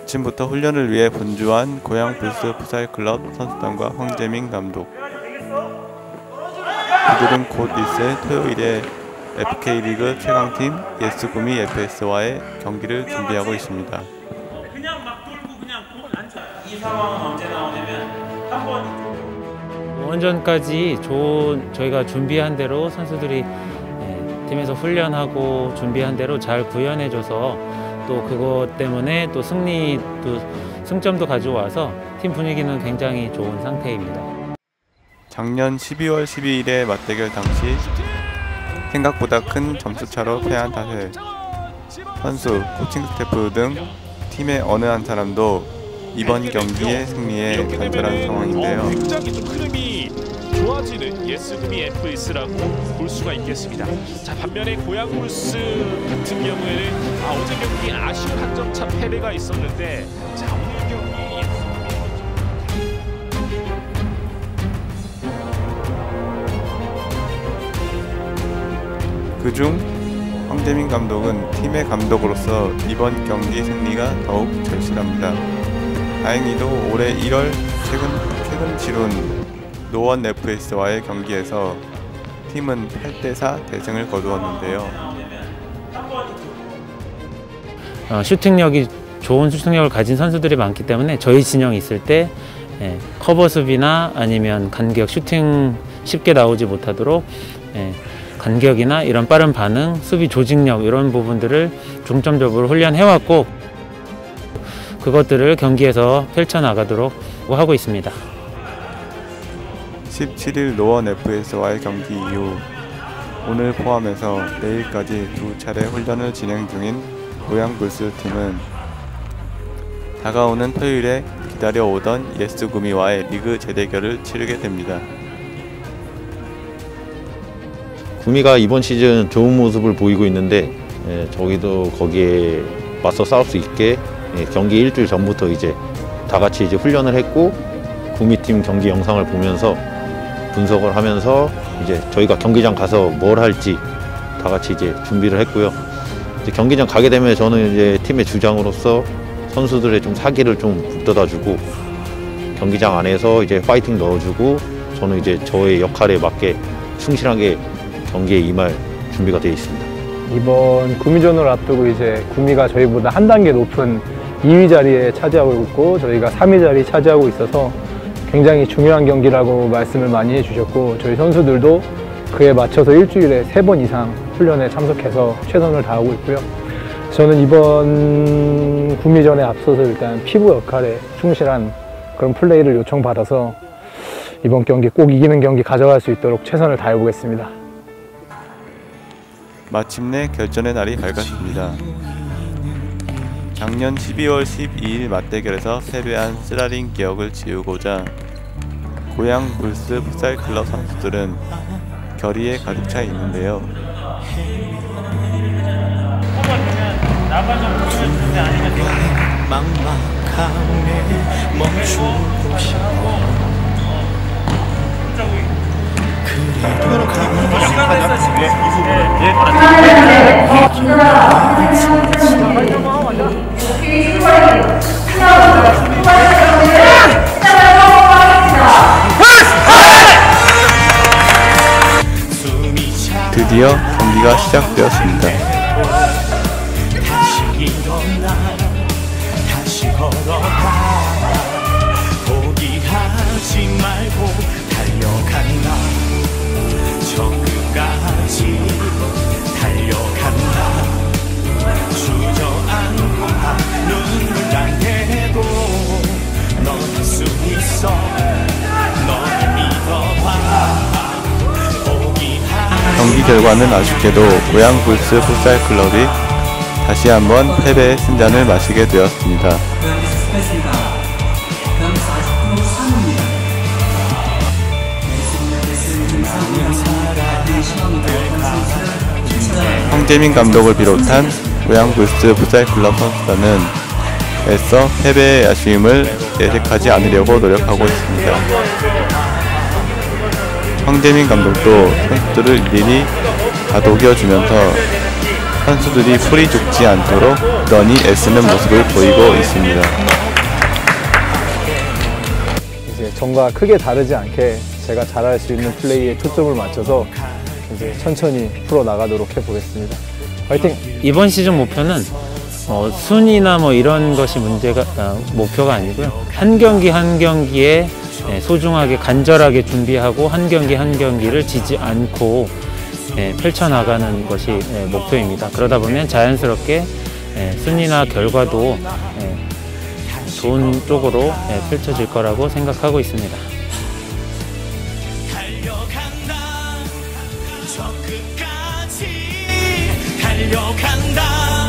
아침부터 훈련을 위해 분주한 고양 불스 풋살클럽 선수단과 황재민 감독. 그들은 곧 있을 토요일에 FK리그 최강팀 예스구미 FS와의 경기를 준비하고 있습니다. 그냥 막 돌고 그냥 공을 안 줘. 이 상황은 언제 나오냐면 한번 원전까지 좋은 저희가 준비한 대로 선수들이 팀에서 훈련하고 준비한 대로 잘 구현해줘서 또 그것 때문에 또 승점도 가져와서 팀 분위기는 굉장히 좋은 상태입니다. 작년 12월 12일의 맞대결 당시 생각보다 큰 점수차로 패한 탓에 선수, 코칭 스태프 등 팀의 어느 한 사람도 이번 경기의 승리에 간절한 상황인데요. 굉장히 좀 흐름이 좋아지는 예스구미 FS라고 볼 수가 있겠습니다. 자, 반면에 고양 불스 같은 경우에는 어제 경기 아쉬운 한 점 차 패배가 있었는데, 자, 오늘 경기 그중 황재민 감독은 팀의 감독으로서 이번 경기 승리가 더욱 절실합니다. 다행히도 올해 1월 최근 치룬 노원 FS와의 경기에서 팀은 8대4 대승을 거두었는데요. 좋은 슈팅력을 가진 선수들이 많기 때문에 저희 진영이 있을 때 커버 수비나 아니면 간격 슈팅 쉽게 나오지 못하도록 간격이나 이런 빠른 반응, 수비 조직력 이런 부분들을 중점적으로 훈련해왔고 그것들을 경기에서 펼쳐나가도록 하고 있습니다. 17일 노원 FS와의 경기 이후 오늘 포함해서 내일까지 2차례 훈련을 진행 중인 고양 불스 팀은 다가오는 토요일에 기다려오던 예스구미와의 리그 재대결을 치르게 됩니다. 구미가 이번 시즌 좋은 모습을 보이고 있는데 저희도 거기에 맞서 싸울 수 있게 경기 일주일 전부터 이제 다 같이 이제 훈련을 했고 구미팀 경기 영상을 보면서 분석을 하면서 이제 저희가 경기장 가서 뭘 할지 다 같이 이제 준비를 했고요. 이제 경기장 가게 되면 저는 이제 팀의 주장으로서 선수들의 좀 사기를 좀 북돋아주고 경기장 안에서 이제 파이팅 넣어주고 저는 이제 저의 역할에 맞게 충실하게 경기에 임할 준비가 되어 있습니다. 이번 구미전을 앞두고 이제 구미가 저희보다 한 단계 높은 2위 자리에 차지하고 있고 저희가 3위 자리 차지하고 있어서 굉장히 중요한 경기라고 말씀을 많이 해주셨고 저희 선수들도 그에 맞춰서 일주일에 3번 이상 훈련에 참석해서 최선을 다하고 있고요. 저는 이번 구미전에 앞서서 일단 피부 역할에 충실한 그런 플레이를 요청받아서 이번 경기 꼭 이기는 경기 가져갈 수 있도록 최선을 다해 보겠습니다. 마침내 결전의 날이 밝았습니다. 작년 12월 12일 맞대결에서 패배한 쓰라린 기억을 지우고자 고양 불스 풋살 클럽 선수들은 결의에 가득 차 있는데요. 드디어 경기가 시작되었습니다. 포기하지 말고 달려간다. 저 끝까지 달려간다. 주저앉고 눈물 날때도 넌 할 수 있어. 널 믿어봐. 경기 결과는 아쉽게도 고양 불스 풋살 클럽이 다시 한번 패배의 쓴잔을 마시게 되었습니다. 황재민 감독을 비롯한 고양 불스 풋살 클럽 선수단은 애써 패배의 아쉬움을 내색하지 않으려고 노력하고 있습니다. 황재민 감독도 선수들을 일일이 다독여주면서 선수들이 풀이 죽지 않도록 꾸준히 애쓰는 모습을 보이고 있습니다. 이제 전과 크게 다르지 않게 제가 잘할 수 있는 플레이에 초점을 맞춰서 이제 천천히 풀어 나가도록 해보겠습니다. 화이팅! 이번 시즌 목표는 순위나 뭐 이런 것이 목표가 아니고요. 한 경기 한 경기에 소중하게 간절하게 준비하고 한 경기를 지지 않고 펼쳐나가는 것이 목표입니다. 그러다 보면 자연스럽게 순위나 결과도 좋은 쪽으로 펼쳐질 거라고 생각하고 있습니다. 달려간다 저 끝까지 달려간다